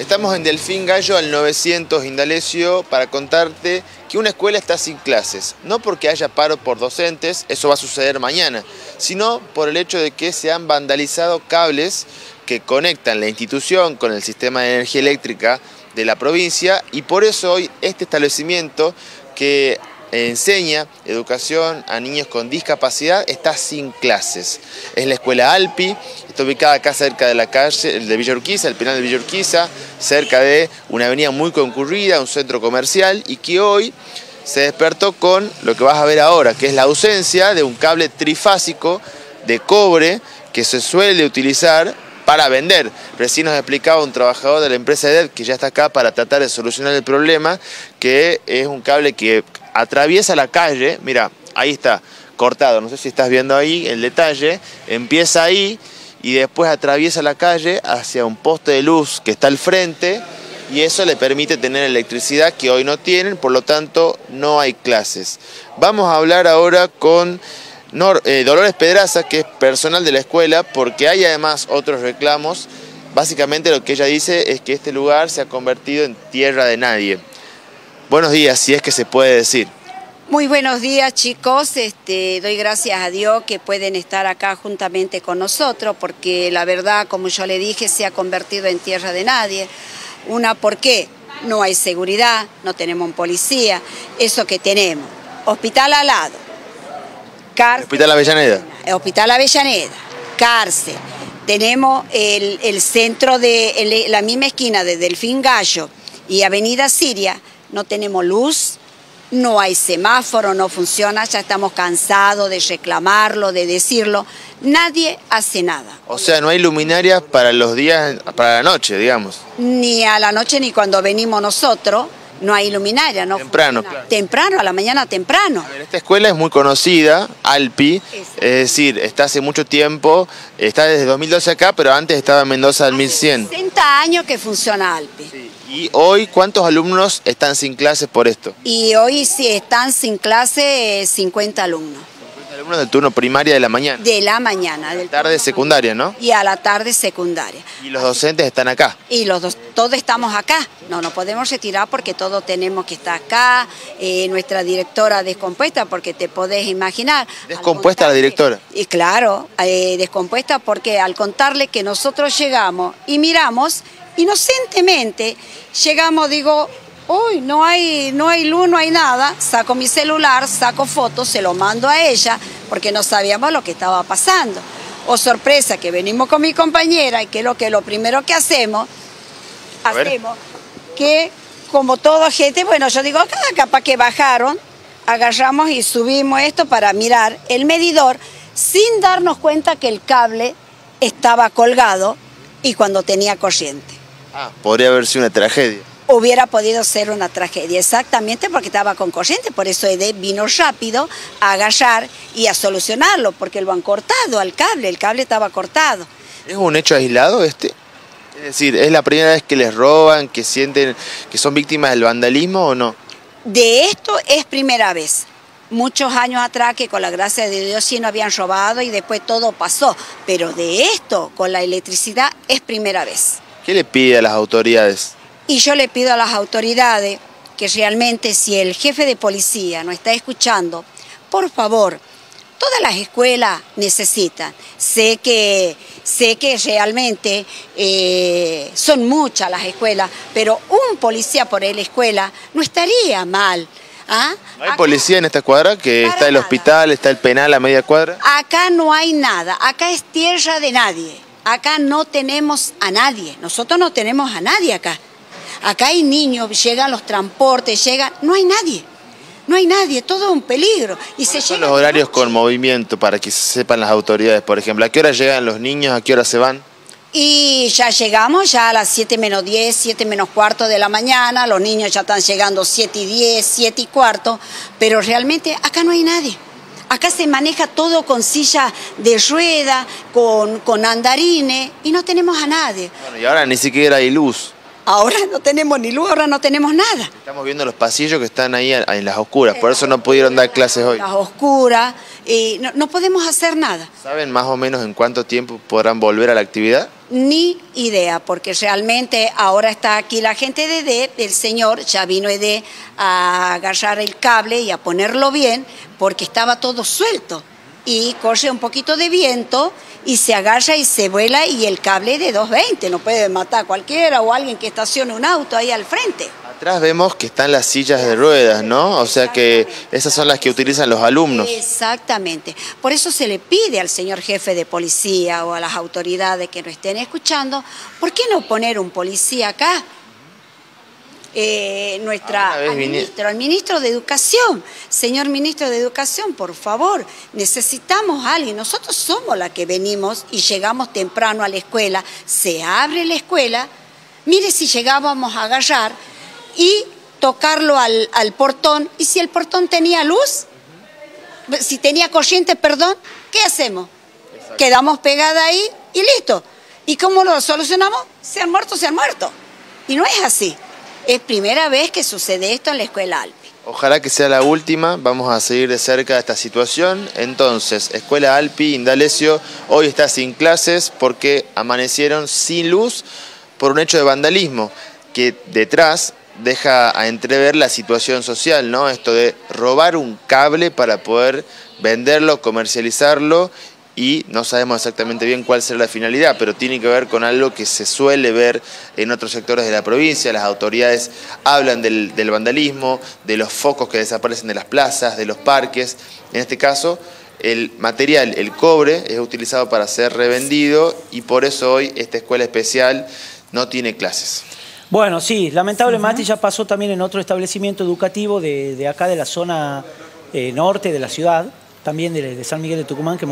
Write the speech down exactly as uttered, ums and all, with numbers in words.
Estamos en Delfín Gallo al novecientos Indalecio para contarte que una escuela está sin clases, no porque haya paro por docentes, eso va a suceder mañana, sino por el hecho de que se han vandalizado cables que conectan la institución con el sistema de energía eléctrica de la provincia, y por eso hoy este establecimiento que enseña educación a niños con discapacidad está sin clases. Es la escuela Alpi, está ubicada acá cerca de la calle de Villa Urquiza, el penal de Villa Urquiza, cerca de una avenida muy concurrida, un centro comercial, y que hoy se despertó con lo que vas a ver ahora, que es la ausencia de un cable trifásico de cobre que se suele utilizar para vender. Recién nos explicaba un trabajador de la empresa E D E T que ya está acá para tratar de solucionar el problema, que es un cable que atraviesa la calle, mira, ahí está, cortado, no sé si estás viendo ahí el detalle, empieza ahí y después atraviesa la calle hacia un poste de luz que está al frente, y eso le permite tener electricidad que hoy no tienen, por lo tanto no hay clases. Vamos a hablar ahora con Nor, eh, Dolores Pedraza, que es personal de la escuela, porque hay además otros reclamos. Básicamente lo que ella dice es que este lugar se ha convertido en tierra de nadie. Buenos días, si es que se puede decir. Muy buenos días, chicos. Este, doy gracias a Dios que pueden estar acá juntamente con nosotros, porque la verdad, como yo le dije, se ha convertido en tierra de nadie. Una, ¿por qué? No hay seguridad, no tenemos un policía. Eso que tenemos, hospital al lado, cárcel, Hospital Avellaneda. Hospital Avellaneda, cárcel. Tenemos el, el centro de el, la misma esquina de Delfín Gallo y Avenida Siria. No tenemos luz, no hay semáforo, no funciona, ya estamos cansados de reclamarlo, de decirlo. Nadie hace nada. O sea, no hay luminarias para los días, para la noche, digamos. Ni a la noche ni cuando venimos nosotros, no hay luminaria. No temprano. Claro. Temprano, a la mañana temprano. A ver, esta escuela es muy conocida, Alpi, es. es decir, está hace mucho tiempo, está desde dos mil doce acá, pero antes estaba en Mendoza del mil cien. sesenta años que funciona Alpi. Sí. ¿Y hoy cuántos alumnos están sin clases por esto? Y hoy sí están sin clase cincuenta alumnos. cincuenta alumnos del turno primaria de la mañana. De la mañana. De la tarde secundaria, ¿no? Y a la tarde secundaria. ¿Y los docentes están acá? Y los dos, todos estamos acá. No nos podemos retirar porque todos tenemos que estar acá. Eh, nuestra directora descompuesta, porque te podés imaginar. ¿Descompuesta la directora? Y claro, eh, descompuesta porque al contarle que nosotros llegamos y miramos, inocentemente llegamos, digo, uy, no hay, no hay luz, no hay nada, saco mi celular, saco fotos, se lo mando a ella, porque no sabíamos lo que estaba pasando. Oh, sorpresa, que venimos con mi compañera, y que lo que lo primero que hacemos, hacemos que, como toda gente, bueno, yo digo, acá capaz que bajaron, agarramos y subimos esto para mirar el medidor, sin darnos cuenta que el cable estaba colgado y cuando tenía corriente. Ah, podría haber sido una tragedia. Hubiera podido ser una tragedia, exactamente, porque estaba con corriente, por eso E D E T vino rápido a agarrar y a solucionarlo, porque lo han cortado al cable, el cable estaba cortado. ¿Es un hecho aislado este? Es decir, ¿es la primera vez que les roban, que sienten que son víctimas del vandalismo o no? De esto es primera vez. Muchos años atrás que con la gracia de Dios sí nos habían robado y después todo pasó, pero de esto, con la electricidad, es primera vez. ¿Qué le pide a las autoridades? Y yo le pido a las autoridades que realmente, si el jefe de policía no está escuchando, por favor, todas las escuelas necesitan. Sé que, sé que realmente eh, son muchas las escuelas, pero un policía por la escuela no estaría mal. ¿Ah? ¿No hay policía en esta cuadra? Que está el hospital, está el penal a media cuadra. Acá no hay nada, acá es tierra de nadie. Acá no tenemos a nadie, nosotros no tenemos a nadie acá. Acá hay niños, llegan los transportes, llegan, no hay nadie, no hay nadie, todo es un peligro. Y se son los horarios con movimiento para que sepan las autoridades, por ejemplo? ¿A qué hora llegan los niños? ¿A qué hora se van? Y ya llegamos ya a las siete menos diez, siete menos cuarto de la mañana, los niños ya están llegando siete y diez, siete y cuarto, pero realmente acá no hay nadie. Acá se maneja todo con silla de rueda, con, con andarines, y no tenemos a nadie. Bueno, y ahora ni siquiera hay luz. Ahora no tenemos ni luz, ahora no tenemos nada. Estamos viendo los pasillos que están ahí en las oscuras, por eso no pudieron dar clases hoy. Las oscuras, y no, no podemos hacer nada. ¿Saben más o menos en cuánto tiempo podrán volver a la actividad? Ni idea, porque realmente ahora está aquí la gente de E D E, el señor ya vino E D E a agarrar el cable y a ponerlo bien, porque estaba todo suelto y corre un poquito de viento y se agarra y se vuela y el cable de doscientos veinte, no puede matar a cualquiera o alguien que estacione un auto ahí al frente. Atrás vemos que están las sillas de ruedas, ¿no? O sea que esas son las que utilizan los alumnos. Exactamente. Por eso se le pide al señor jefe de policía o a las autoridades que nos estén escuchando, ¿por qué no poner un policía acá? Eh, nuestra, al, ministro, al ministro de Educación, señor ministro de Educación, por favor, necesitamos a alguien. Nosotros somos la que venimos y llegamos temprano a la escuela, se abre la escuela, mire si llegábamos a agarrar y tocarlo al, al portón, y si el portón tenía luz, si tenía corriente, perdón, ¿qué hacemos? Exacto. Quedamos pegadas ahí y listo. ¿Y cómo lo solucionamos? Se han muerto, se han muerto. Y no es así. Es primera vez que sucede esto en la escuela Alpi. Ojalá que sea la última, vamos a seguir de cerca esta situación. Entonces, escuela Alpi, Indalecio, hoy está sin clases porque amanecieron sin luz por un hecho de vandalismo, que detrás deja a entrever la situación social, ¿no? Esto de robar un cable para poder venderlo, comercializarlo, y no sabemos exactamente bien cuál será la finalidad, pero tiene que ver con algo que se suele ver en otros sectores de la provincia. Las autoridades hablan del, del vandalismo, de los focos que desaparecen de las plazas, de los parques. En este caso, el material, el cobre, es utilizado para ser revendido y por eso hoy esta escuela especial no tiene clases. Bueno, sí, lamentablemente uh-huh. ya pasó también en otro establecimiento educativo de, de acá de la zona eh, norte de la ciudad, también de, de San Miguel de Tucumán, que